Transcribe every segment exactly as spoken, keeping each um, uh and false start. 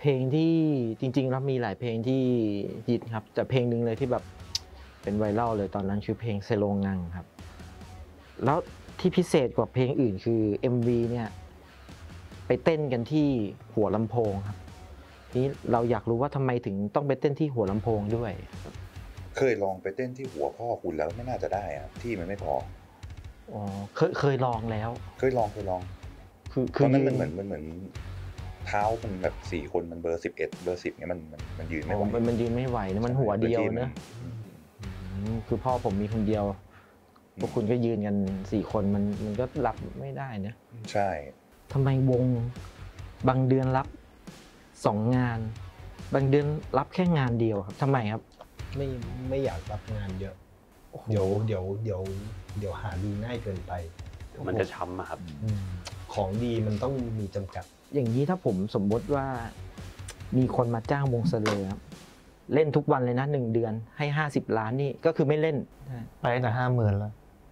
เพลงที่จริงๆแล้วมีหลายเพลงที่ฮิตครับแต่เพลงหนึ่งเลยที่แบบเป็นไวรัลเลยตอนนั้นคือเพลงเซโลงังครับแล้วที่พิเศษกว่าเพลงอื่นคือ เอ็ม วี เนี่ยไปเต้นกันที่หัวลำโพงครับนี่เราอยากรู้ว่าทำไมถึงต้องไปเต้นที่หัวลำโพงด้วยเคยลองไปเต้นที่หัวพ่อคุณแล้วไม่น่าจะได้อะที่มันไม่พออ๋อเคยเคยลองแล้วเคยลองเคยลองคือตอนนั้นมันเหมือนมันเหมือนเท้ามันแบบสี่คนมันเบอร์สิบเอ็ดเบอร์สิบเนี่ยมันมันมันยืนไม่ไหวมันมันยืนไม่ไหวนะมันหัวเดียวนะคือพ่อผมมีคนเดียวพวกคุณก็ยืนกันสี่คนมันมันก็รับไม่ได้นะใช่ทำไมวงบางเดือนรับสองงานบางเดือนรับแค่งานเดียวครับทำไมครับไม่ไม่อยากรับงานเยอะเดี๋ยวเดี๋ยวเดี๋ยวเดี๋ยวหาดูง่ายเกินไปมันจะช้ำครับของดีมันต้องมีจำกัดอย่างนี้ถ้าผมสมมติว่ามีคนมาจ้างวงเสลอครับเล่นทุกวันเลยนะหนึ่งเดือนให้ห้าสิบล้านนี่ก็คือไม่เล่นไปแต่ห้าหมื่นแล้ว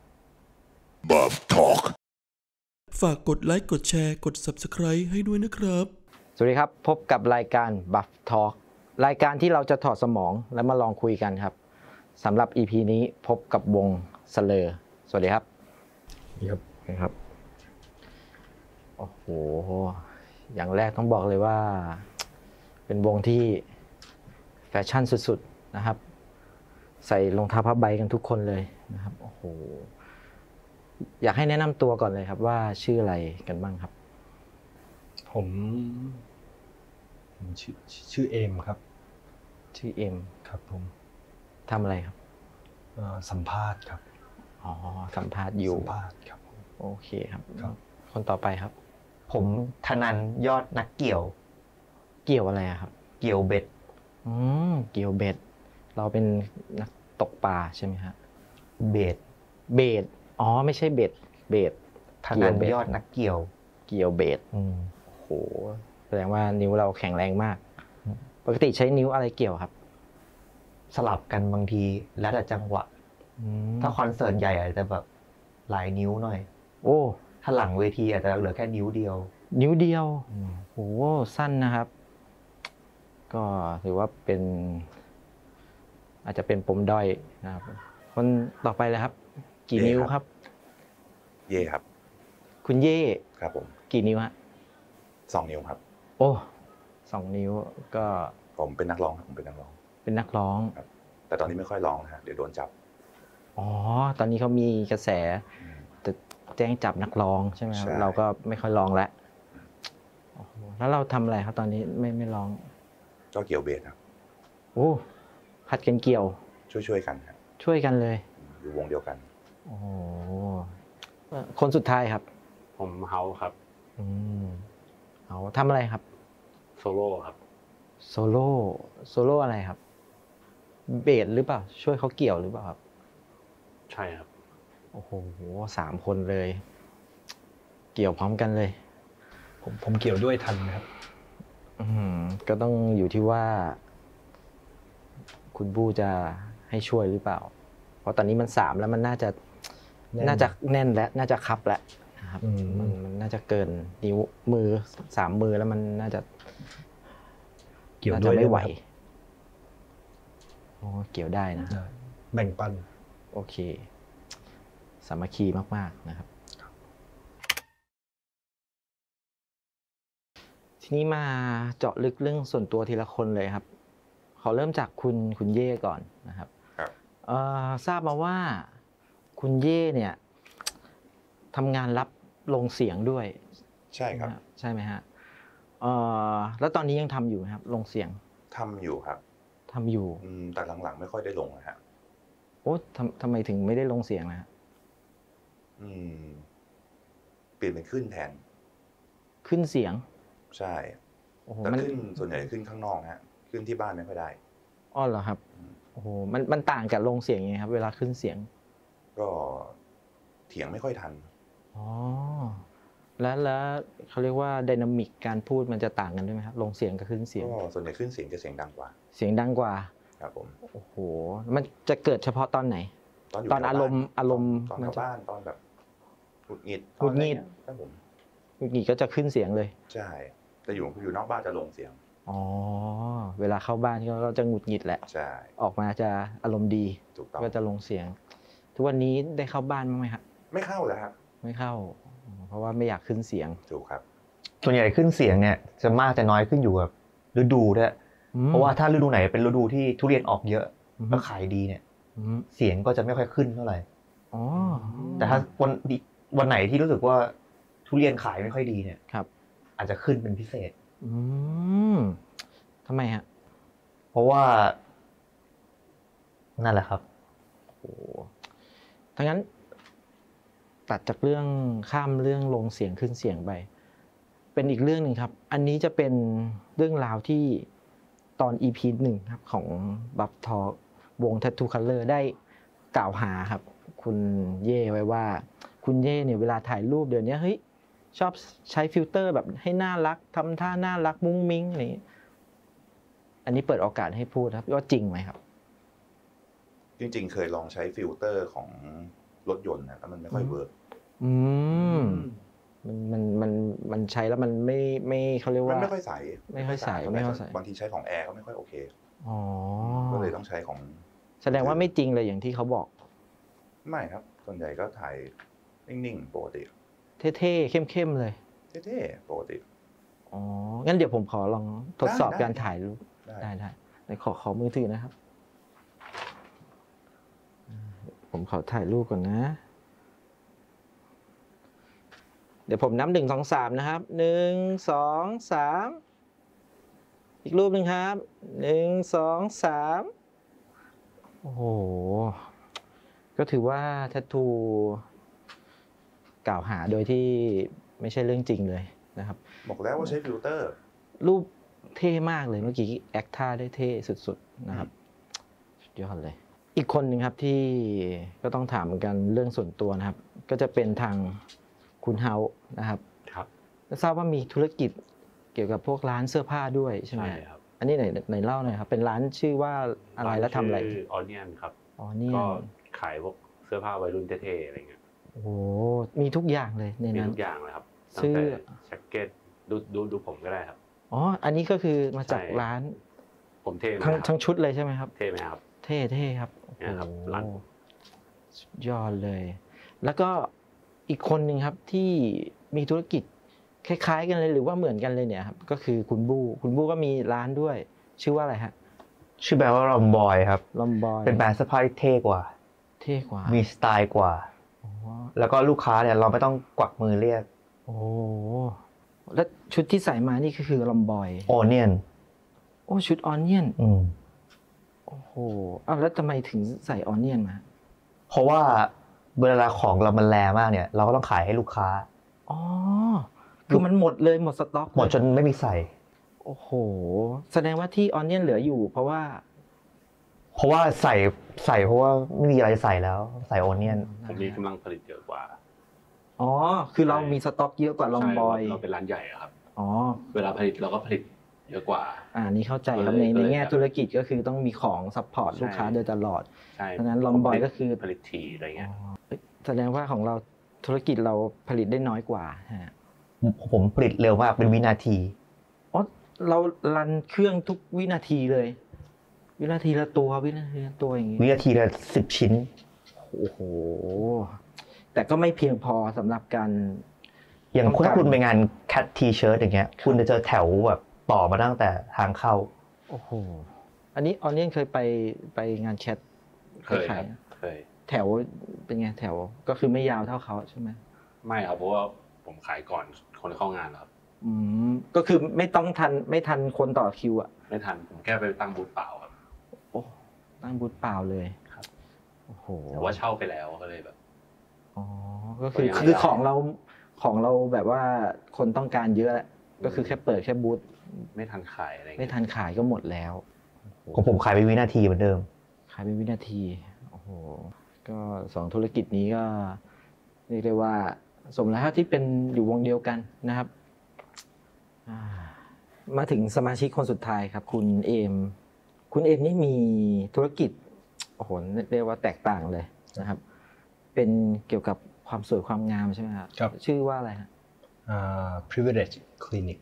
Buff Talk ฝากกดไลค์กดแชร์กด ซับสไครบ์ ให้ด้วยนะครับสวัสดีครับพบกับรายการ Buff Talk รายการที่เราจะถอดสมองและมาลองคุยกันครับสำหรับ อี พี นี้พบกับวงเสลอสวัสดีครับครับครับโอ้โหอย่างแรกต้องบอกเลยว่าเป็นวงที่แฟชั่นสุดๆนะครับใส่รองเท้าผ้าใบกันทุกคนเลยนะครับโอ้โหอยากให้แนะนำตัวก่อนเลยครับว่าชื่ออะไรกันบ้างครับผมผมชื่อชื่อเอมครับชื่อเอมครับผมทำอะไรครับสัมภาษณ์ครับอ๋อสัมภาษณ์อยู่สัมภาษณ์ครับโอเคครับคนต่อไปครับผมธนันยอดนักเกี่ยวเกี่ยวอะไรครับเกี่ยวเบ็ดอืมเกี่ยวเบ็ดเราเป็นนักตกปลาใช่ไหมฮะเบ็ดเบ็ดอ๋อไม่ใช่เบ็ดเบ็ดธนันยอดนักเกี่ยวเกี่ยวเบ็ดโอ้โหแสดงว่านิ้วเราแข็งแรงมากปกติใช้นิ้วอะไรเกี่ยวครับสลับกันบางทีแล้วแต่จังหวะถ้าคอนเสิร์ตใหญ่อาจจะแบบหลายนิ้วหน่อยโอ้ถ้าหลังเวทีอาจจะเหลือแค่นิ้วเดียวนิ้วเดียวโอ้โหสั้นนะครับก็ถือว่าเป็นอาจจะเป็นปมด้อยนะครับคนต่อไปเลยครับกี่นิ้วครับเย่ครับคุณเย่ครับผมกี่นิ้วฮะสองนิ้วครับโอ้สองนิ้วก็ผมเป็นนักร้องครับผมเป็นนักร้องเป็นนักร้องครับแต่ตอนนี้ไม่ค่อยร้องนะฮะเดี๋ยวโดนจับอ๋อตอนนี้เขามีกระแสจะแจ้งจับนักร้องใช่ไหมครับเราก็ไม่ค่อยร้องแล้วแล้วเราทำอะไรครับตอนนี้ไม่ไม่ร้องก็เกี่ยวเบสครับโอ้ผัดกันเกี่ยวช่วยๆกันครับช่วยกันเลยอยู่วงเดียวกันโอ้คนสุดท้ายครับผมเฮาครับอืมเฮาทำอะไรครับโซโล่ครับโซโล่โซโล่อะไรครับเบสหรือเปล่าช่วยเขาเกี่ยวหรือเปล่าครับใช่ครับโอ้โหสามคนเลยเกี่ยวพร้อมกันเลยผมผมเกี่ยวด้วยทันนะครับอืมก็ต้องอยู่ที่ว่าคุณบู้จะให้ช่วยหรือเปล่าเพราะตอนนี้มันสามแล้วมันน่าจะน่าจะแน่นและน่าจะคับแล้วนะครับมันมันน่าจะเกินนิ้วมือสามมือแล้วมันน่าจะเกี่ยวด้วยไม่ไหวโอ้เกี่ยวได้นะแบ่งปันโอเคสามัคคีมากๆนะครับทีนี้มาเจาะลึกเรื่องส่วนตัวทีละคนเลยครับขอเริ่มจากคุณคุณเย่ก่อนนะครับทราบมาว่าคุณเย่เนี่ยทำงานรับลงเสียงด้วยใช่ครับใช่ไหมฮะแล้วตอนนี้ยังทำอยู่ไหมครับลงเสียงทำอยู่ครับทำอยู่แต่หลังๆไม่ค่อยได้ลงนะฮะโอ้ทำทำไมถึงไม่ได้ลงเสียงนะฮะอืมเปลี่ยนเป็นขึ้นแทนขึ้นเสียงใช่แต่ขึ้นส่วนใหญ่ขึ้นข้างนอกฮะขึ้นที่บ้านไม่ค่อยได้อ๋อเหรอครับโอ้โหมันมันต่างกับลงเสียงยังไงครับเวลาขึ้นเสียงก็เถียงไม่ค่อยทันอ๋อแล้วแล้วเขาเรียกว่าไดนามิกการพูดมันจะต่างกันด้วยไหมครับลงเสียงกับขึ้นเสียงก็ส่วนใหญ่ขึ้นเสียงจะเสียงดังกว่าเสียงดังกว่าครับผมโอ้โหมันจะเกิดเฉพาะตอนไหนตอนอารมณ์อารมณ์ตอนชาวบ้านตอนแบบหงุดหงิดหงุดหงิดครับผมหงุดหงิดก็จะขึ้นเสียงเลยใช่แต่อยู่อยู่นอกบ้านจะลงเสียงอ๋อเวลาเข้าบ้านก็จะหงุดหงิดแหละใช่ออกมาจะอารมณ์ดีถูกต้องก็จะลงเสียง ทุกวันนี้ได้เข้าบ้านบ้างไหมครับไม่เข้าแล้วครับไม่เข้า เพราะว่าไม่อยากขึ้นเสียงถูกครับส่วนใหญ่ขึ้นเสียงเนี่ยจะมากจะน้อยขึ้นอยู่กับฤดูด้วยอืมเพราะว่าถ้าฤดูไหนเป็นฤดูที่ทุเรียนออกเยอะอืมแล้วขายดีเนี่ยอืมเสียงก็จะไม่ค่อยขึ้นเท่าไหร่อ๋อแต่ถ้าวันวันไหนที่รู้สึกว่าทุเรียนขายไม่ค่อยดีเนี่ยครับอาจจะขึ้นเป็นพิเศษอืมทำไมฮะเพราะว่า นั่นแหละครับโอ้ทั้งนั้น ตัดจากเรื่องข้ามเรื่องลงเสียงขึ้นเสียงไป เป็นอีกเรื่องหนึ่งครับ อันนี้จะเป็นเรื่องราวที่ตอน อี พี หนึ่งครับของบัฟทอวง Tattoo Color ได้กล่าวหาครับ คุณเย่ไว้ว่า คุณเย่เนี่ยเวลาถ่ายรูปเดี๋ยวนี้เฮ้ยชอบใช้ฟิลเตอร์แบบให้น่ารักทำท่าน่ารักมุ้งมิ้งอะไรอย่างนี้อันนี้เปิดโอกาสให้พูดครับว่าจริงไหมครับจริงๆ เคยลองใช้ฟิลเตอร์ของรถยนต์นะแล้วมันไม่ค่อยเวิร์กอืมมันมันมันมันใช้แล้วมันไม่ไม่เขาเรียกมันว่าไม่ค่อยใสไม่ค่อยใสไม่ค่อยใสบางทีใช้ของแอร์ก็ไม่ค่อยโอเคอ๋อก็เลยต้องใช้ของแสดงว่าไม่จริงเลยอย่างที่เขาบอกไม่ครับ ส่วนใหญ่ก็ถ่ายนิ่งๆ ปกติเท่ๆเข้มๆเลยเท่ๆ ปกติอ๋องั้นเดี๋ยวผมขอลองทดสอบได้การถ่ายรูปได้ได้ได้เดี๋ยวขอขอมือถือนะครับ ผมขอถ่ายรูปก่อนนะ เดี๋ยวผมนับหนึ่งสองสามนะครับหนึ่งสองสามอีกรูปหนึ่งครับหนึ่งสองสามโอ้โห ก็ถือว่าแทททูกล่าวหาโดยที่ไม่ใช่เรื่องจริงเลยนะครับบอกแล้วว่าใช้ฟิลเตอร์รูปเท่มากเลยเมื่อกี้แอคท่าได้เท่สุดๆนะครับสุดยอดเลย อีกคนหนึ่งครับที่ก็ต้องถามเหมือนกันเรื่องส่วนตัวนะครับ ก็จะเป็นทางคุณเฮานะครับครับทราบว่ามีธุรกิจเกี่ยวกับพวกร้านเสื้อผ้าด้วยใช่ไหมใช่ครับอันนี้ไหนไหนเล่าหน่อยครับ เป็นร้านชื่อว่าอะไรและทำอะไรชื่อออเนียนครับอ๋อเนี่ยก็ขายพวกเสื้อผ้าวัยรุ่นเท่ๆอะไรเงี้ยโอ้โหมีทุกอย่างเลยในมีนั้นทุกอย่างเลยครับตั้เสื้งอแต่แจ็คเก็ตดูดูดูผมก็ได้ครับอ๋ออันนี้ก็คือมาจากใช่ร้านผมเท่ไหมทั้งครับทั้งชุดเลยใช่ไหมครับเท่ไหมครับเท่เท่ครับเนี่ยครับโอ้โหร้านสุดยอดเลย แล้วก็อีกคนหนึ่งครับที่มีธุรกิจคล้ายๆกันเลยหรือว่าเหมือนกันเลยเนี่ยครับก็คือคุณบูคุณบูก็มีร้านด้วย ชื่อว่าอะไรฮะชื่อแบรนด์ว่าลอมบอยครับลอมบอยเป็นแบรนด์เสื้อผ้าที่เท่กว่าเท่กว่ามีสไตล์กว่าอ๋อแล้วก็ลูกค้าเนี่ยเราไม่ต้องกวักมือเรียกโอ้แล้วชุดที่ใส่มานี่ก็คือลอมบอยโอเนียนโอ้ชุดออนเนียนอืมโอ้โหอ้าวแล้วทำไมถึงใส่ออนเนียนมาเพราะว่าเวลาของเรามันแรงมากเนี่ย เราก็ต้องขายให้ลูกค้าอ๋อคือมันหมดเลยหมดสต็อกเลยหมดจนไม่มีใส่โอ้โหแสดงว่าที่ออนเนียนเหลืออยู่ เพราะว่าเพราะว่าใส่ใส่เพราะว่าไม่มีอะไรใส่แล้ว ใส่โอเนียนผมมีกำลังผลิตเยอะกว่าอ๋อ คือเรามีสต็อกเยอะกว่าลอมบอยใช่เราเป็นร้านใหญ่อะครับอ๋อเวลาผลิตเราก็ผลิตเยอะกว่าอ่านี่เข้าใจครับก็เลยในในก็เลยแง่แบบธุรกิจก็คือต้องมีของซัพพอร์ตใช่ลูกค้าโดยตลอดใช่เพราะฉะนั้นลอมบอยก็คือผลิตทีอะไรเงี้ยเอ้ยแสดงว่าของเราธุรกิจเราผลิตได้น้อยกว่าฮะผมผลิตเร็วมากเป็นวินาทีอ๋อเรารันเครื่องทุกวินาทีเลย วินาทีละตัววินาทีละตัวอย่างงี้วินาทีละสิบชิ้นโอ้โห แต่ก็ไม่เพียงพอสำหรับการอย่างต้องคุณการถ้าคุณไปงานแคททีเชิร์ตอย่างเงี้ย คุณจะเจอแถวแบบต่อมาตั้งแต่ทางเข้าโอ้โห อันนี้ออนเนียนเคยไปไปงานแคทเคยครับ เคยแถวเป็นไงแถวก็คือไม่ยาวเท่าเขาใช่ไหมไม่ครับ เพราะว่าผมขายก่อนคนเข้างานแล้วครับอืมก็คือไม่ต้องทันไม่ทันคนต่อคิวอะไม่ทัน ผมแค่ไปตั้งบูธเปล่าครับโอ้ตั้งบูธเปล่าเลยครับโอ้โหแต่ว่าเช่าไปแล้วก็เลยแบบอ๋อก็คือก็ยังไม่คือได้ของเราของเราแบบว่าคนต้องการเยอะแหละก็คือแค่เปิดแค่บูธไม่ทันขายอะไรไม่เงี้ยทันขายก็หมดแล้วของผมขายเป็นวินาทีเหมือนเดิมขายเป็นวินาทีโอ้โหก็สองธุรกิจนี้ก็เรียกได้ว่าสมแล้วที่เป็นอยู่วงเดียวกันนะครับอ่ามาถึงสมาชิกคนสุดท้ายครับ คุณเอม คุณเอมนี่มีธุรกิจโอ้โหเรียกว่าแตกต่างเลยนะครับ เป็นเกี่ยวกับความสวยความงามใช่ไหมครับครับชื่อว่าอะไรฮะอ่า privilege clinic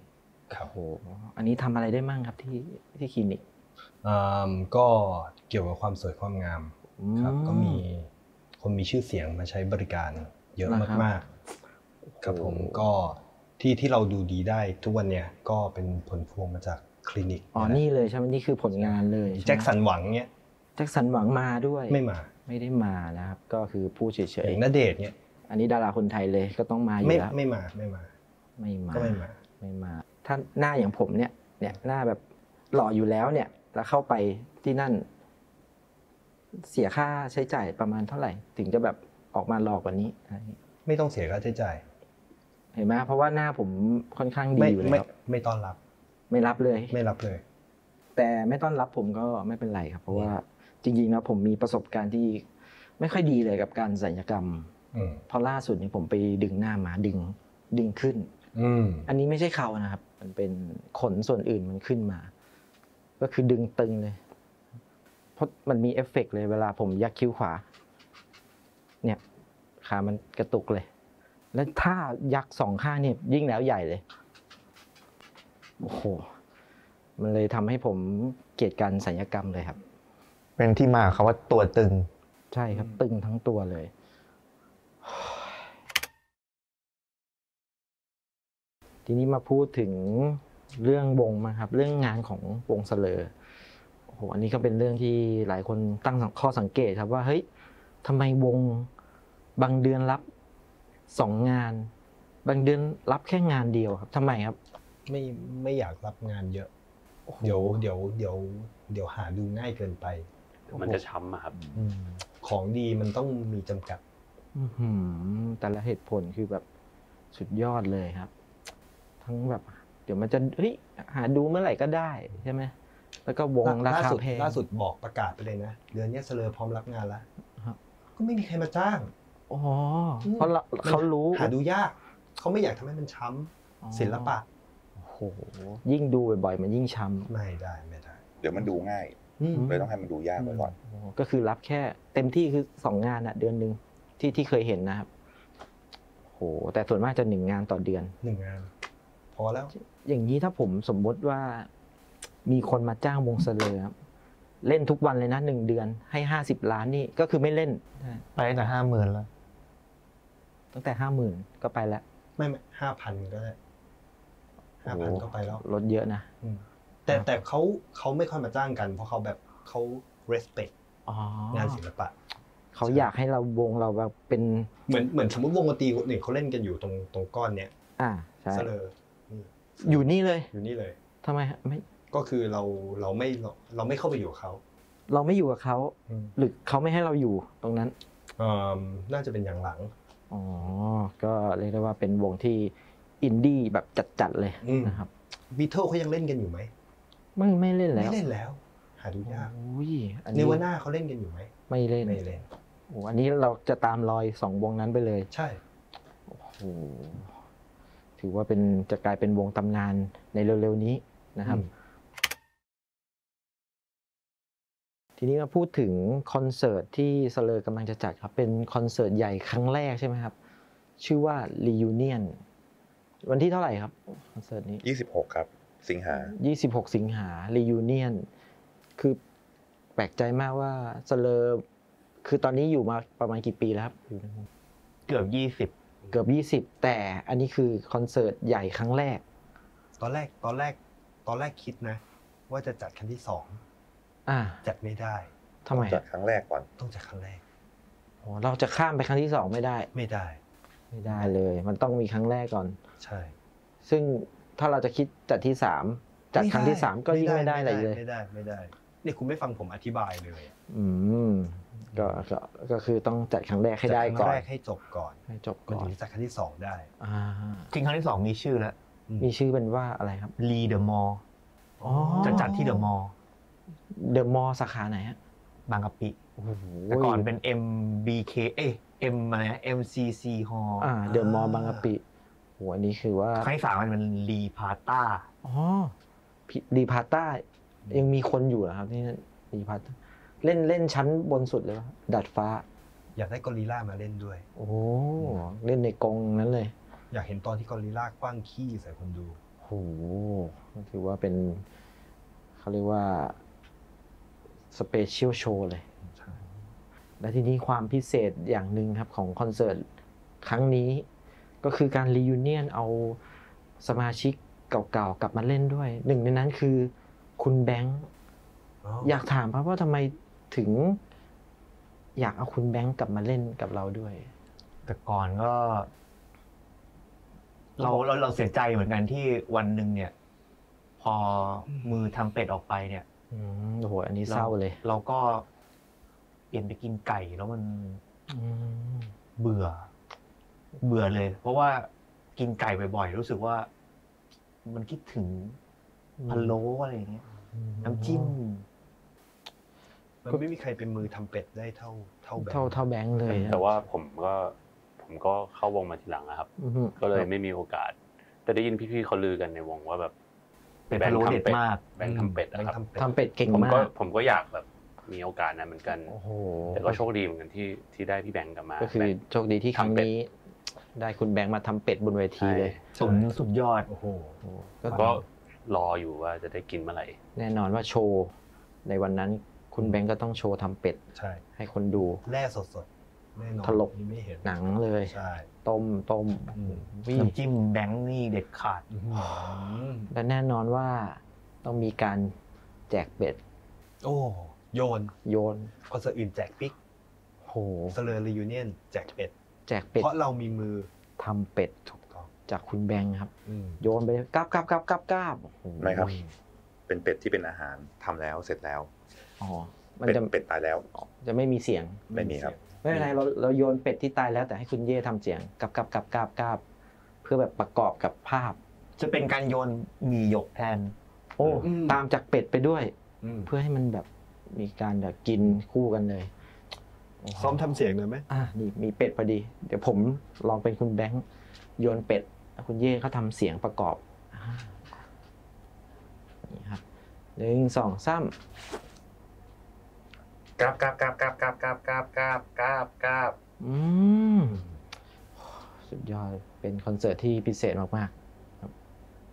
ครับโอ้โหอันนี้ทำอะไรได้มั่งครับที่ที่คลินิกอืมก็เกี่ยวกับความสวยความงามครับอืมก็มีคนมีชื่อเสียงมาใช้บริการเยอะนะครับมากๆครับผมก็ที่ที่เราดูดีได้ทุกวันเนี้ยก็เป็นผลพวงมาจากคลินิกอ๋อนี่เลยใช่ไหมนี่คือผลงานเลยใช่ไหมแจ็คสันหวังเนี้ยแจ็คสันหวังมาด้วยไม่มาไม่ได้มานะครับก็คือพูดเฉอย ย่างณเดชน์เนี้ยๆอันนี้ดาราคนไทยเลยก็ต้องมาอไม่ยู่แล้วไม่มาไม่มาไม่มาก็ไม่มาไม่มา ถ้าหน้าอย่างผมเนี่ยเนี่ยหน้าแบบหล่ออยู่แล้วเนี่ยแล้วเข้าไปที่นั่น เสียค่าใช้จ่ายประมาณเท่าไหร่ ถึงจะแบบออกมาหล่อกว่านี้อะไรอย่างงี้ไม่ต้องเสียค่าใช้จ่ายเห็นไหมเพราะว่าหน้าผมค่อนข้างดีไม่อยู่ไม่แล้วไม่ต้อนรับไม่รับเลยไม่รับเลยแต่ไม่ต้อนรับผมก็ไม่เป็นไรครับ เพราะว่าจริงๆแล้วผมมีประสบการณ์ที่ไม่ค่อยดีเลยกับการศัลยกรรมอืมเพราะล่าสุดนี้ผมไปดึงหน้ามาดึงดึงขึ้นอืมอันนี้ไม่ใช่เขานะครับ มันเป็นขนส่วนอื่นมันขึ้นมา ก็คือดึงตึงเลย เพราะมันมีเอฟเฟกต์เลยเวลาผมยักคิ้วขวา เนี่ยขามันกระตุกเลย แล้วถ้ายักสองข้างเนี่ยยิ่งแล้วใหญ่เลย โอ้โห มันเลยทำให้ผมเกลียดการศัลยกรรมเลยครับเป็นที่มาของคำว่าตัวตึงใช่ครับ ตึงทั้งตัวเลย ทีนี้มาพูดถึงเรื่องวงมาครับ เรื่องงานของวงเสลอโอ้โหอันนี้ก็เป็นเรื่องที่หลายคนตั้งข้อสังเกตครับว่าเฮ้ยทำไมวงบางเดือนรับสองงาน บางเดือนรับแค่งานเดียวครับทำไมครับไม่ไม่อยากรับงานเยอะ เดี๋ยวเดี๋ยวเดี๋ยวเดี๋ยวหาดูง่ายเกินไปมันจะช้ำอะครับของดีมันต้องมีจำกัดอื้อหือแต่ละเหตุผลคือแบบสุดยอดเลยครับ ทั้งแบบ เดี๋ยวมันจะเฮ้ยหาดูเมื่อไหร่ก็ได้ใช่ไหมแล้วก็วงราล่าคาสุดแพงล่าสุดบอกประกาศไปเลยนะ เดือนนี้เสลอพร้อมรับงานแล้วครับก็ไม่มีใครมาจ้างอ๋อเพราะเราเขารู้หาดูยาก เขาไม่อยากทำให้มันช้ำศิลปะโอ้โหยิ่งดูบ่อยๆ มันยิ่งช้ำไม่ได้ไม่ได้เดี๋ยวมันดูง่ายอืมเลยต้องให้มันดูยากไว้ก่อนโอ้ก็คือรับแค่เต็มที่คือสองงานอะเดือนหนึ่งที่ที่เคยเห็นนะครับโหแต่ส่วนมากจะหนึ่งงานต่อเดือนหนึ่งงาน พอแล้วอย่างนี้ถ้าผมสมมติว่ามีคนมาจ้างวงเสลอครับเล่นทุกวันเลยนะหนึ่งเดือนให้ห้าสิบล้านนี่ก็คือไม่เล่นไปตั้งแต่ห้าหมื่นแล้วตั้งแต่ห้าหมื่นก็ไปแล้วไม่ไม่ห้าพันก็ได้ห้าพันก็ไปแล้วลดเยอะนะอืมแต่แต่เขาเขาไม่ค่อยมาจ้างกัน เพราะเขาแบบเขา respect อ๋องานศิลปะเขาอยากให้เราวงเราแบบเป็นเหมือนเหมือนสมมติวงดนตรีหนึ่งเขาเล่นกันอยู่ตรงตรงก้อนเนี้ยอ่าใช่เสลอนี่อยู่นี่เลยอยู่นี่เลยทำไมฮะไม่ก็คือเราเราไม่เราเราไม่เข้าไปอยู่กับเขาเราไม่อยู่กับเขาหรือเขาไม่ให้เราอยู่ตรงนั้นอืมน่าจะเป็นอย่างหลังอ๋อ ก็เรียกได้ว่าเป็นวงที่อินดี้แบบจัดๆเลยอืมนะครับบีเทิลเขายังเล่นกันอยู่ไหมไม่ไม่เล่นแล้วไม่เล่นแล้ว หาดูยากโอ้ยอันเนนี้วาน่าเขาเล่นกันอยู่ไหมไม่เล่นไม่เล่นโอ้อันนี้เราจะตามรอยสองวงนั้นไปเลยใช่โอ้โหถือว่าเป็นจะกลายเป็นวงตำนานในเร็วๆนี้นะครับอืมทีนี้มาพูดถึงคอนเสิร์ตที่เสลอกำลังจะจัดครับ เป็นคอนเสิร์ตใหญ่ครั้งแรกใช่ไหมครับ ชื่อว่า Reunion วันที่เท่าไหร่ครับคอนเสิร์ตนี้ยี่สิบหกครับ สิงหายี่สิบหก สิงหา Reunion คือแปลกใจมากว่าเสลอคือตอนนี้อยู่มาประมาณกี่ปีแล้วครับอยู่ในวงเกือบยี่สิบเกือบยี่สิบแต่อันนี้คือคอนเสิร์ตใหญ่ครั้งแรกตอนแรกตอนแรกตอนแรกคิดนะ ว่าจะจัดครั้งที่สองอ่าจัดไม่ได้ทำไมจัดครั้งแรกก่อนต้องจัดครั้งแรกโอ้เราจะข้ามไปครั้งที่สองไม่ได้ไม่ได้ไม่ได้เลย มันต้องมีครั้งแรกก่อนใช่ซึ่งถ้าเราจะคิดจัดที่สามจัดครั้งที่สามก็ยิ่งไม่ได้อะไรเลยไม่ได้ไม่ได้เนี่ยคุณไม่ฟังผมอธิบายเลยอืมก็ก็ก็คือต้องจัดครั้งแรกให้ได้จัคก่รั้อนงแรกให้จบก่อนให้จบมันก่อถึนงจะจัดครั้งที่สองได้อ่าจริงครั้งที่สองมีชื่อแล้วมีชื่อเป็นว่าอะไรครับรีเดอะมอลล์อ๋อจะจัดที่เดอะมอลล์เดอะมอลล์สาขาไหนฮะบางกะปิโอ้โหแต่ก่อนเป็น เอ็ม บี เค เอ้ย M อะไรนะ เอ็ม ซี ซี Hall อ่าเดอะมอลล์บางกะปิโหอันนี้คือว่าครั้งที่สามมันเป็นรีพาต้าอ๋อดีพาต้ายังมีคนอยู่เหรอครับที่นั่นดีพาต้าเล่นเล่นชั้นบนสุดเลยป่ะดัดฟ้าอยากได้กอริลล่ามาเล่นด้วยโอ้เล่นในกรงนั้นเลยอยากเห็นตอนที่กอริลล่ากว้างขี้ใส่คนดูโหถือว่าเป็นเขาเรียกว่าสเปเชียลโชว์เลยและทีนี้ความพิเศษอย่างหนึ่งครับของคอนเสิร์ตครั้งนี้ก็คือการรียูเนียนเอาสมาชิกเก่าๆกลับมาเล่นด้วยหนึ่งในนั้นคือคุณแบงค์อยากถามครับว่าทำไมถึงอยากเอาคุณแบงค์กลับมาเล่นกับเราด้วยแต่ก่อนก็เราเราเราเสียใจเหมือนกันที่วันหนึ่งเนี่ย พอมือทำเป็ดออกไปเนี่ยโอ้โหอันนี้เศร้าเลยเราก็เปลี่ยนไปกินไก่แล้วมันเบื่อ เบื่อเลย เพราะว่ากินไก่บ่อยๆรู้สึกว่า มันคิดถึงพะโล้อะไรอย่างเงี้ยน้ำจิ้มมันไม่มีใครเป็นมือทำเป็ดได้เท่าเท่าแบงค์เท่าเท่าแบงค์เลยแต่ว่าผมก็ผมก็เข้าวงมาทีหลังนะครับ ก็เลยไม่มีโอกาส แต่ได้ยินพี่ๆเขาลือกันในวงว่าแบบเป็ดพะโล้เด็ดมากแบงค์ทำเป็ดนะครับทำเป็ดเก่งผมมาก็กผมก็อยากแบบมีโอกาสนั้นเหมือนกันโอ้โหแต่ก็โชคดีเหมือนกันที่ที่ได้พี่แบงค์กลับมาก็คือโชคดีที่ครั้งนี้ ได้คุณแบงค์มาทำเป็ดบนเวทีเลยสุดสุดยอดโอ้โหก็รออยู่ว่าจะได้กินเมื่อไหร่แน่นอนว่าโชว์ในวันนั้นคุณแบงค์ก็ต้องโชว์ทำเป็ดใช่ให้คนดูแร่สดๆแน่นอนถลกนี่ไม่เห็นหนังเลยใช่ต้มต้มอืมวิ่งน้ำจิ้มแบงค์นี่เด็ดขาดและแน่นอนว่าต้องมีการแจกเป็ดโอ้โยนโยนคอนเสิร์ตอื่นแจกปิ๊กโหเซเลอร์รียูเนียนแจกเป็ดแจกเป็ดเพราะเรามีมือทำเป็ดถูกต้องจากคุณแบงค์ครับอืมโยนไปกราบกราบกราบกราบกราบโอ้โหไม่ครับ เป็นเป็ดที่เป็นอาหารทำแล้วเสร็จแล้วอ๋อมันเป็ดจะเป็ดตายแล้วจะไม่มีเสียงไม่มีครับไม่เป็นไรเราเราโยนเป็ดที่ตายแล้วแต่ให้คุณเย่ทำเสียงกับกับกับกับกับเพื่อแบบประกอบกับภาพจะเป็นการโยนหมี่หยกแทนโอ้ตามจากเป็ดไปด้วยอืมเพื่อให้มันแบบมีการแบบกินคู่กันเลยโโหซ้อมทำเสียงหน่อยไหมอ่ะนี่มีเป็ดพอดี เดี๋ยวผมลองเป็นคุณแบงค์โยนเป็ดแล้วคุณเย่เขาทำเสียงประกอบอ่านี่ครับหนึ่งสองสามกราบกราบกราบกราบกราบกราบกราบกราบกราบกราบอืมสุดยอดเป็นคอนเสิร์ตที่พิเศษมากๆครับ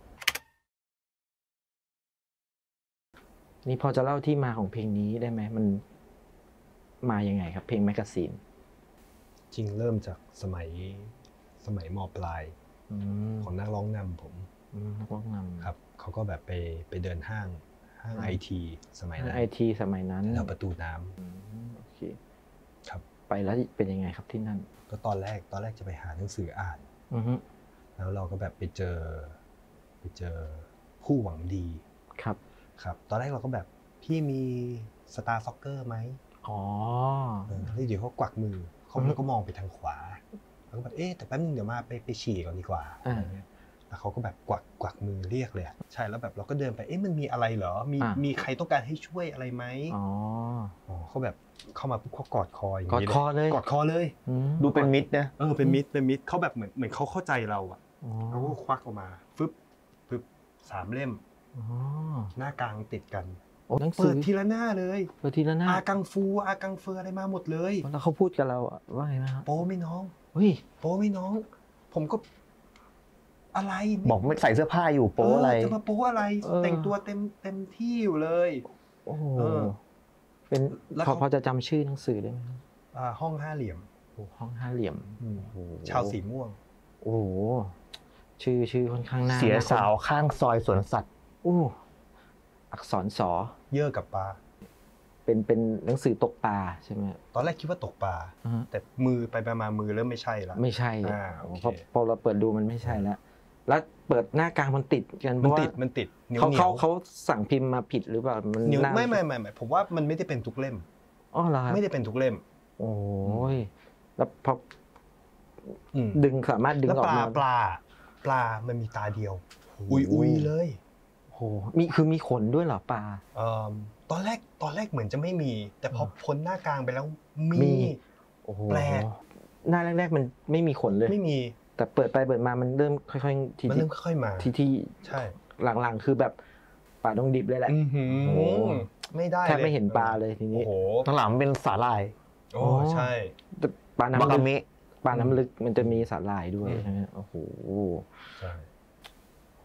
นี่พอจะเล่าที่มาของเพลงนี้ได้ไหมมันมายังไงครับ เพลงแมกกาซีนจริงเริ่มจากสมัยสมัยมปลายอืมของนักร้องนำผมอืมนักร้องนำครับเขาก็แบบไปไปเดินห้างห้างอืมไอทีสมัยนั้นไอทีสมัยนั้นแถวประตูน้ำอืมโอเคครับไปแล้วเป็นยังไงครับที่นั่นก็ตอนแรกตอนแรกจะไปหาหนังสืออ่านอือฮึแล้วเราก็แบบไปเจอไปเจอผู้หวังดีครับครับ ตอนแรกเราก็แบบพี่มีสตาร์ซ็อกเกอร์ไหมอ๋อเออแล้วเดี๋ยวเขากวักมือเขาอือฮึก็มองไปทางขวาแล้วก็แบบเอ๊ะแต่แป๊บนึงเดี๋ยวมาไปไปฉี่ก่อนดีกว่าอ่าอะไรเงี้ยแล้วเขาก็แบบกวักกวักมือเรียกเลยอะใช่แล้วแบบเราก็เดินไปเอ๊ะมันมีอะไรเหรอมีอ่ามีมีใครต้องการให้ช่วยอะไรไหมอ๋ออ๋อเขาแบบเข้ามาปุ๊บเขากอดคออย่างกอดนี้คอเลยกอดคอเลยอืมดูเป็นมิตรนะเออเป็นมิตรเป็นมิตรเขาแบบเหมือนเหมือนเขาเข้าใจเราอะอ๋อเขาก็ควักออกมาฟึบฟึบสามเล่มอ๋อหน้ากลางติดกันโอ้หนังสืเปิอดทีละหน้าเลยเปิดทีละหน้าอากังฟูอากังเฟออะไรมาหมดเลยแล้วเขาพูดกับเราอะว่าไงนะครับโป้ไม่น้องเฮ้ยโป้ไม่น้อง ผมก็อะไรบอกไม่ใส่เสื้อผ้าอยู่โป๊อะไรเจะมาโป้อะไรเออแต่งตัวเต็มเต็มที่อยู่เลยโอ้โหเออเป็นแล้วพอเขาพอจะจำชื่อหนังสือได้ไหมครับอ่าห้องห้าเหลี่ยมโอ้ห้องห้าเหลี่ยมอืมโอ้โหชาวสีม่วงโอ้โหชื่อชื่อค่อนข้างน่าเสียน่สาวข้างซอยสวนสัตว์โอ้อักษรสอเยื่อกับปลาเป็นเป็นหนังสือตกปลาใช่ไหมตอนแรกคิดว่าตกปลาอ่าฮะแต่มือไปไปมามือเริ่มไม่ใช่ละไม่ใช่อ่าโอเคพอพอเราเปิดดูมันไม่ใช่แล้ว แล้วเปิดหน้ากลางมันติดกันเพมันราะว่าติดมันติดเหนียวเขาเหนีเขายวเขาสั่งพิมพ์มาผิดหรือเปล่ามันเหนียวหน้าไม่ไม่ไม่ไม่ผมว่ามันไม่ได้เป็นทุกเล่มอ๋อเหรอครับไม่ได้เป็นทุกเล่มโอ้ยแล้วพออืมดึงสามารถดึงแล้วออปกลามาปลาปลามันมีตาเดียว อุยอุยเลยโอ้โหมีคือมีขนด้วยเหรอปลาเอ่อตอนแรกตอนแรกเหมือนจะไม่มี แต่พอพ้นหน้ากลางไปแล้วมีมี โอ้โหแปลกหน้าแรกๆมันไม่มีขนเลยไม่มีแต่เปิดไปเปิดมามันเริ่มค่อยๆทีมันที่เริ่มค่อยๆมาที่ที่ใช่หลังๆคือแบบปลาดงดิบเลยแหละอื้อหือโอ้ไม่ได้แทบไม่เห็นปลาเลยทีนี้โอ้โหข้างหลังเป็นสาหร่ายโอ้ใช่แต่ปลาบาน้ำลึกาก มิปลาน้ำลึกมันจะมีสาหร่ายด้วยอืมใช่ไหมโอ้โหใช่ค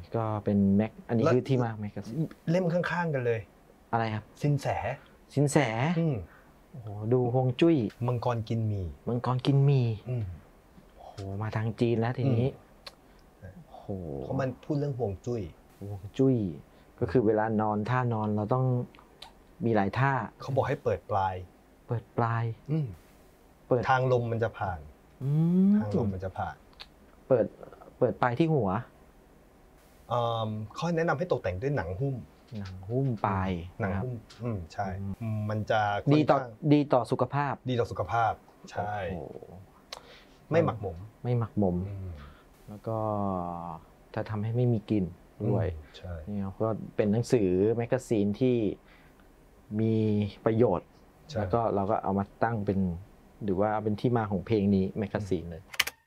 ก็เป็นแม็กอันนี้คือที่มาแม็กซีนเล่มข้างๆกันเลยอะไรครับสินแสสินแสโอ้โหดูฮวงจุ้ยมังกรกินมีมังกรกินมีโอ้โหมาทางจีนแล้วทีนี้โอ้โหเพราะมันพูดเรื่องฮวงจุ้ยฮวงจุ้ยก็คือเวลานอนท่านอนเราต้องมีหลายท่าเขาบอกให้เปิดปลายเปิดปลายเปิดทางลมมันจะผ่านทางลมมันจะผ่านเปิดเปิดปลายที่หัวเขาแนะนำให้ตกแต่งด้วยหนังหุ้มหนังหุ้มปลายหนังหุ้มอืมใช่มันจะดีต่อดีต่อสุขภาพดีต่อสุขภาพใช่ไม่หมักหมมไม่หมักหมมแล้วก็จะทำให้ไม่มีกลิ่นด้วยใช่นี่ก็เป็นหนังสือแมกกาซีนที่มีประโยชน์แล้วก็เราก็เอามาตั้งเป็นหรือว่าเป็นที่มาของเพลงนี้แมกกาซีนเลย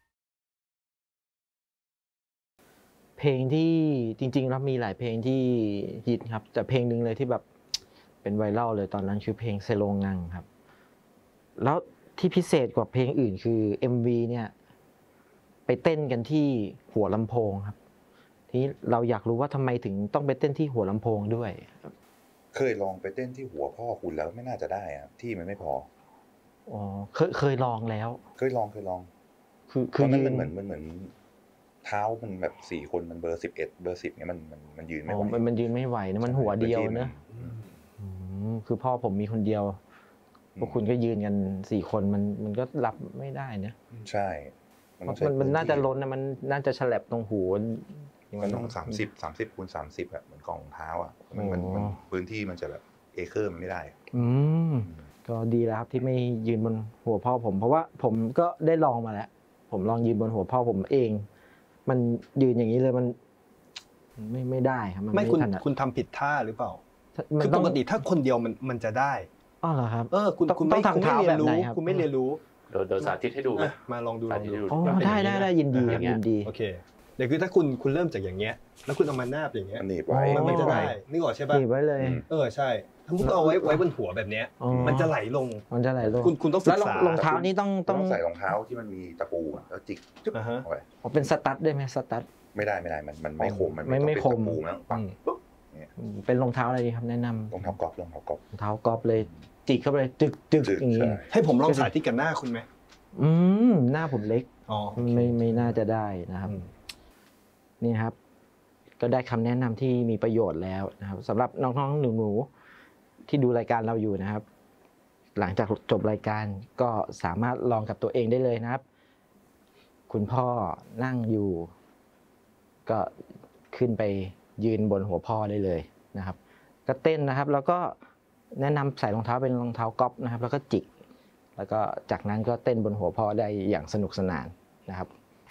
เพลงที่จริงๆแล้วมีหลายเพลงที่ฮิตครับแต่เพลงหนึ่งเลยที่แบบเป็นไวรัลเลยตอนนั้นคือเพลงเซโลงังครับแล้วที่พิเศษกว่าเพลงอื่นคือ เอ็ม วี เนี่ยไปเต้นกันที่หัวลำโพงครับทีนี้เราอยากรู้ว่าทำไมถึงต้องไปเต้นที่หัวลำโพงด้วยเคยลองไปเต้นที่หัวพ่อคุณแล้วไม่น่าจะได้อะที่มันไม่พออ๋อเคยเคยลองแล้วเคยลองเคยลองคือคือมันเหมือนมันเหมือนเท้ามันแบบสี่คนมันเบอร์สิบเอ็ดเบอร์สิบเนี่ยมันมันมันยืนไม่ไหวมันมันยืนไม่ไหวนะมันหัวเดียวเนอะคือพ่อผมมีคนเดียวพวกคุณก็ยืนกันสี่คนมันมันก็รับไม่ได้นะใช่มันมันน่าจะล้นนะมันน่าจะฉลับตรงหูมันต้องสามสิบสามสิบคูณสามสิบอะเหมือนกล่องเท้าอะมันมันพื้นที่มันจะแบบเอเคอร์มันไม่ได้อืมก็ดีแล้วครับที่ไม่ยืนบนหัวพ่อผมเพราะว่าผมก็ได้ลองมาแล้วผมลองยืนบนหัวพ่อผมเองมันยืนอย่างนี้เลยมันไม่ไม่ได้ครับมันไม่คุณคุณทำผิดท่าหรือเปล่าคือปกติถ้าคนเดียวมันมันจะได้อ๋อเหรอครับเออคุณคุณไม่ทำเท้าแบบไหนครับคุณไม่เรียนรู้เดี๋ยวเดี๋ยวสาธิตให้ดูมาลองดูลองดูอ๋อได้ได้ได้ยินดียินดีโอเคเดี๋ยวคือถ้าคุณคุณเริ่มจากอย่างเงี้ยแล้วคุณเอามานาบอย่างเงี้ยมันหนีบไว้มันจะได้นึกออกใช่ป่ะหนีบไว้เลยเออใช่ถ้าคุณเอาไว้ไว้บนหัวแบบเนี้ยมันจะไหลลงมันจะไหลลงคุณคุณต้องศึกษาแล้วรองเท้านี้ต้องต้องใส่รองเท้าที่มันมีตะปูแล้วจิกจุ๊บเอาไว้อ๋อเป็นสตั๊ดได้ไหมสตั๊ดไม่ได้ไม่ได้มันมันไม่คมมันไม่ไม่คมแล้วปังปุ๊บเนี่ยเป็นรองเท้าอะไรดีครับแนะนำรองเท้ากอล์ฟรองเท้ากอล์ฟรองเท้ากอล์ฟเลยจิกเข้าไปเลยจึกจึกอย่างนี้ให้ผมลองสาธิตกับหน้าคุณไหมอืมหน้าผมเล็กอ๋อไม่ไม่น่าจะได้นะครับนี่ครับก็ได้คำแนะนำที่มีประโยชน์แล้วนะครับสำหรับน้องๆหนูๆที่ดูรายการเราอยู่นะครับหลังจากจบรายการก็สามารถลองกับตัวเองได้เลยนะครับคุณพ่อนั่งอยู่ก็ขึ้นไปยืนบนหัวพ่อได้เลยนะครับก็เต้นนะครับแล้วก็แนะนำใส่รองเท้าเป็นรองเท้าก๊อล์ฟนะครับแล้วก็จิกแล้วก็จากนั้นก็เต้นบนหัวพ่อได้อย่างสนุกสนานนะครับ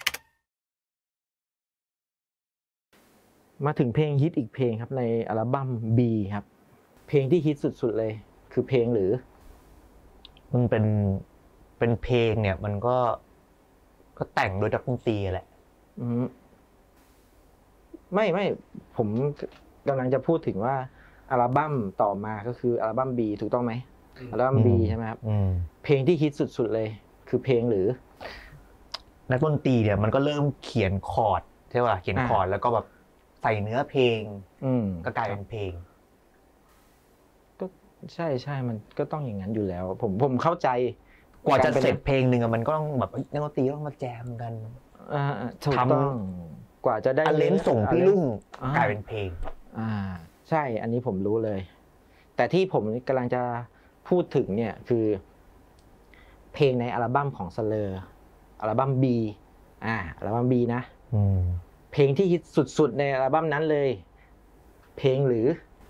มาถึงเพลงฮิตอีกเพลงครับในอัลบั้ม B ครับเพลงที่ฮิตสุดๆเลยคือเพลงหรือมันเป็นเป็นเพลงเนี่ยมันก็ก็แต่งโดยนักดนตรีแหละอืมไม่ไม่ผมกำลังจะพูดถึงว่าอัลบั้มต่อมาก็คืออัลบั้ม B ถูกต้องไหมอัลบั้ม B ใช่ไหมครับเพลงที่ฮิตสุดๆเลยคือเพลงหรือนักดนตรีเนี่ยมันก็เริ่มเขียนคอร์ดใช่ป่ะเขียนคอร์ดแล้วก็แบบใส่เนื้อเพลงก็กลายเป็นเพลงก็ใช่ใช่มันก็ต้องอย่างนั้นอยู่แล้วผมผมเข้าใจกว่าจะเสร็จเพลงหนึ่งมันก็ต้องแบบนักดนตรีต้องมาแจมกันถูกต้องกว่าจะได้เลนส่งพี่ลุงกลายเป็นเพลงอ่าใช่อันนี้ผมรู้เลยแต่ที่ผมกำลังจะพูดถึงเนี่ยคือเพลงในอัลบั้มของสเลอร์อัลบั้ม B อ่าอัลบั้ม B นะเพลงที่ฮิตสุดๆในอัลบั้มนั้นเลยเพลงหรือ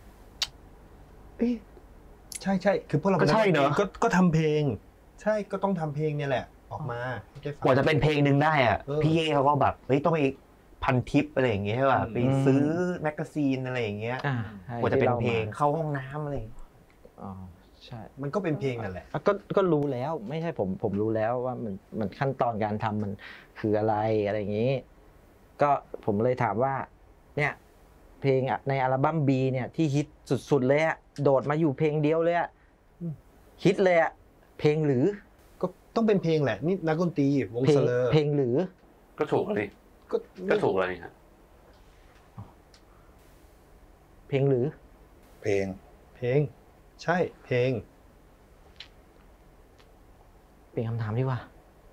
ใช่ใช่คือพวกเราก็ใช่เนอะก็ก็ทำเพลงใช่ก็ต้องทำเพลงเนี่ยแหละออกมากว่าจะเป็นเพลงหนึ่งได้อ่ะพี่เย่เขาก็แบบเฮ้ยต้องไปพันทิปอะไรอย่างเงี้ยใช่ป่ะไปซื้อแมกกาซีนอะไรอย่างเงี้ยกว่าจะเป็นเพลงเข้าห้องน้ำอะไรอ๋อใช่มันก็เป็นเพลงนั่นแหละก็ก็รู้แล้วไม่ใช่ผมผมรู้แล้วว่ามันมันขั้นตอนการทำมันคืออะไรอะไรอย่างงี้ก็ผมเลยถามว่าเนี่ยเพลงในอัลบั้ม B เนี่ยที่ฮิตสุดๆเลยอะโดดมาอยู่เพลงเดียวเลยอะฮิตเลยอะเพลงหรือก็ต้องเป็นเพลงแหละนี่นักดนตรีวงเซเลอร์เพลงหรือก็ถูกเลยก็ถูกเลยฮะเพลงหรือเพลงเพลง ใช่เพลงเป็นคำถามดีกว่า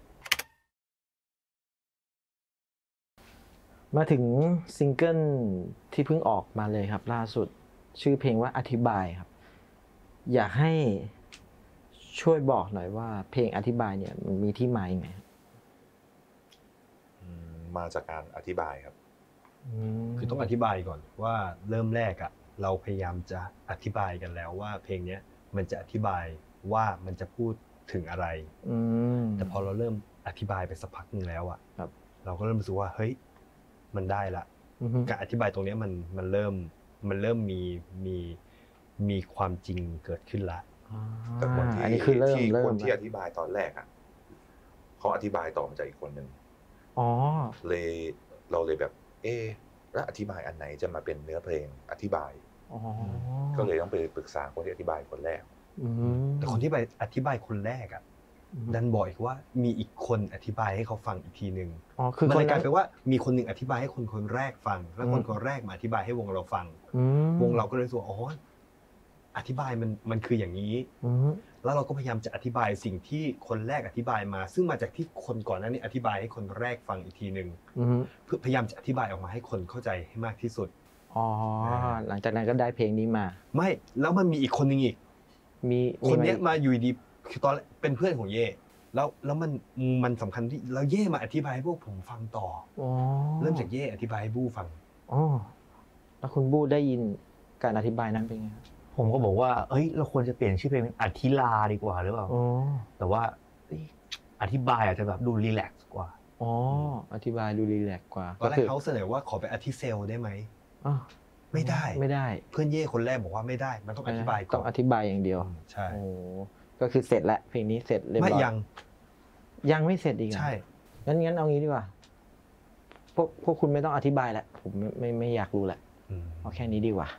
มาถึงซิงเกิลที่เพิ่งออกมาเลยครับล่าสุดชื่อเพลงว่าอธิบายครับอยากให้ช่วยบอกหน่อยว่าเพลงอธิบายเนี่ยมันมีที่มาอย่างไงมาจากการอธิบายครับคือต้องอธิบายก่อนว่าเริ่มแรกอ่ะเราพยายามจะอธิบายกันแล้วว่าเพลงเนี้ยมันจะอธิบายว่ามันจะพูดถึงอะไรแต่พอเราเริ่มอธิบายไปสักพักหนึ่งแล้วอ่ะเราก็เริ่มรู้สึกว่าเฮ้ยมันได้ละการอธิบายตรงนี้มันมันเริ่มมันเริ่มมีมีมีความจริงเกิดขึ้นละแต่คนที่อันนี้คือเริ่มที่เริ่มคนที่อธิบายตอนแรกอ่ะเขาอธิบายต่อมาจากอีกคนหนึ่งอ๋อเลยเราเลยแบบ เอ๊ะแล้วอธิบายอันไหนจะมาเป็นเนื้อเพลงอธิบายอ๋อก็เลยต้องไปปรึกษาคนที่อธิบายคนแรกแต่คนที่ไปอธิบายคนแรกอ่ะดันบอกอีกว่ามีอีกคนอธิบายให้เขาฟังอีกทีหนึ่งอ๋อคือมันคนเลยกนั้ลายนเป็นว่ามีคนหนึ่งอธิบายให้คนคนแรกฟัง แล้วคนคนแรกมาอธิบายให้วงเราฟังอืมวงเราก็เลยรู้สึกว่าอ๋ออธิบายมันมันคืออย่างนี้อืมแล้วเราก็พยายามจะอธิบายสิ่งที่คนแรกอธิบายมา ซึ่งมาจากที่คนก่อนหน้านี้อธิบายให้คนแรกฟังอีกทีหนึ่งอืมเพื่อพยายามจะอธิบายออกมาให้คนเข้าใจให้มากที่สุดอ๋อหลังจากนั้นก็ได้เพลงนี้มาไม่แล้วมันมีอีกคนหนึ่งอีกมีคนเนี้ยไหมาอยู่ดีคือตอนแรกเป็นเพื่อนของเย่แล้วแล้วมันมันสำคัญที่แล้วเย่มาอธิบายให้พวกผมฟังต่ออ๋อเริ่มจากเย่อธิบายให้บู้ฟังอ๋อแล้วคุณบู้ได้ยินการอธิบายนั้นเป็นไงครับผมก็บอกว่าเอ้ยเราควรจะเปลี่ยนชื่อเพลงเป็นอธิลาดีกว่าหรือเปล่าอ๋อแต่ว่าเอ้ยอธิบายอาจจะแบบดูรีแลกซ์กว่าอ๋ออธิบายดูรีแลกซ์กว่าตอนแรคืกเขาเสนอว่าขอไปอธิเซลได้ไหมอ๋อไม่ได้ไม่ได้เพื่อนเย่คนแรกบอกว่าไม่ได้ มันต้องอธิบายก่ต้ออน งอธิบายอย่างเดียวใช่โอ้ก็คือเสร็จแล้วเพลงนี้เสร็จเรียบร้อยไม่ยังยังไม่เสร็จอีกเหรอใช่งั้นงั้นเอางี้ดีกว่าพวกพวกคุณไม่ต้องอธิบายแล้วผมไม่ไม่ไม่อยากรู้แหละเอาแค่นี้ดีกว่า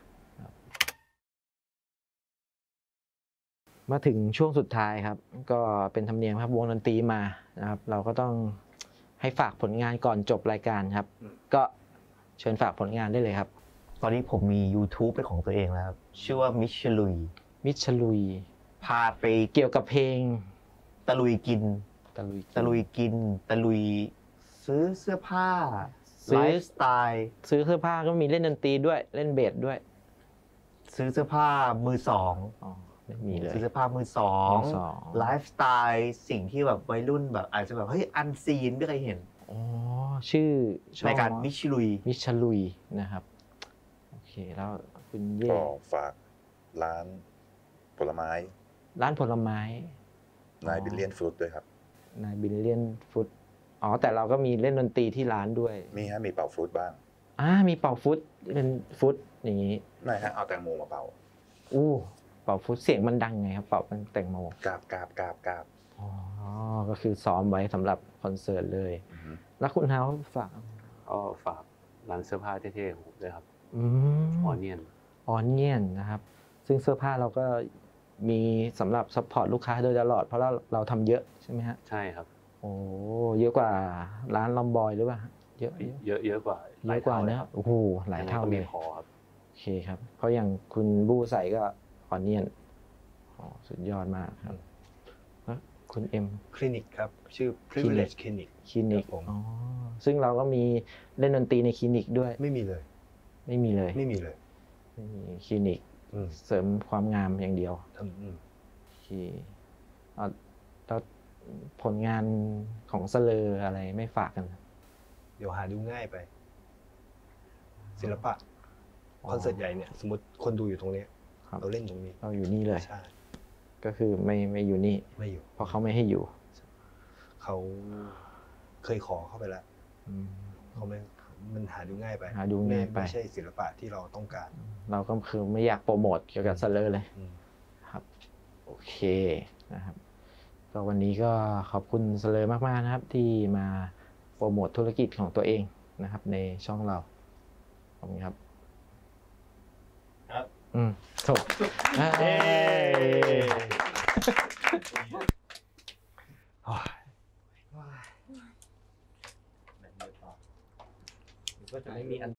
มาถึงช่วงสุดท้ายครับก็เป็นธรรมเนียมครับวงดนตรีมานะครับ เราก็ต้องให้ฝากผลงานก่อนจบรายการครับ ก็เชิญฝากผลงานได้เลยครับตอนนี้ผมมี YouTube เป็นของตัวเองแล้วครับชื่อว่ามิชลุยมิชลุยพาไปเกี่ยวกับเพลงตะลุยกินตะลุยตะลุยกินตะลุยซื้อเสื้อผ้าซื้ไลอฟ์สไตล์ซื้อเสื้อผ้าก็มีเล่นดนตรีด้วยเล่นเบสด้วยซื้อเสื้อผ้ามือสองอ๋อไม่มีเลยซื้อเสื้อผ้ามือสองมือสองไลฟ์สไตล์สิ่งที่แบบวัยรุ่นแบบอาจจะแบบเฮ้ยอันซีนไม่เคยเห็นอ๋อชื่อช่องรายการมิชลุยมิชลุยนะครับโอเคแล้วคุณเย่ก็ฝากร้านผลไม้ร้านผลไม้นายบิลเลียนฟรุตด้วยครับนายบิลเลียนฟุตอ๋อแต่เราก็มีเล่นดนตรีที่ร้านด้วยมีฮะมีเป่าฟรุตบ้างอ่ามีเป่าฟุตเป็นฟุตอย่างนี้ไม่ฮะเอาแตงโมมาเป่าอู้เป่าฟุตเสียงมันดังไงครับเป่าเป็นแตงโมกราบกราบกราบกราบอ๋อก็คือซ้อมไว้สำหรับคอนเสิร์ตเลยอือฮึแล้วคุณเฮาฝากก็ฝากร้านเสื้อผ้าเท่ๆของผมด้วยครับอืมออนเนียนออนเนียนนะครับ ซึ่งเสื้อผ้าเราก็มีสำหรับซัพพอร์ตลูกค้าโดยตลอดเพราะเราเราทำเยอะใช่ไหมฮะใช่ครับโอ้เยอะกว่าร้านลอมบอยหรือเปล่าฮะเยอะเยอะเยอะเยอะกว่าเยอะกว่าหลเนยอะครับโอ้โหหลายเท่างไงก็เลมียพอครับโอเคครับ เพราะอย่างคุณบู้ใส่ก็ออนเนียนอ๋อสุดยอดมากครับแล้วคุณเอ็มคลินิกครับ ชื่อ privilege clinic คลินิกครับผมอ๋อซึ่งเราก็มีเล่นดนตรีในคลินิกด้วยไม่มีเลยไม่มีเลยไม่มีเลยไม่มีคลินิกอืมเสริมความงามอย่างเดียวทำอืมโอเคเอาแล้วผลงานของเสลออะไรไม่ฝากกันนะเดี๋ยวหาดูง่ายไป ศิลปะคอนเสิร์ตใหญ่เนี่ย สมมติคนดูอยู่ตรงเนี้ยครับเราเล่นตรงนี้เราอยู่นี่เลยใช่ก็คือไม่ไม่อยู่นี่ไม่อยู่เพราะเขาไม่ให้อยู่เขาเคยขอเข้าไปแล้วอืมเขาไม่มันหาดูง่ายไปหาดูง่ายไปม่ไม่ใช่ศิลปะที่เราต้องการเราก็คือไม่อยากโปรโมทเกี่ยวกับเสลอเลยอืมครับโอเคนะครับก็วันนี้ก็ขอบคุณเสลอมากๆนะครับ ที่มาโปรโมทธุรกิจของตัวเองนะครับ ในช่องเราขอบคุณครับครับอืมถูกเอ้ยโอ้ยก็จะไม่มีอัน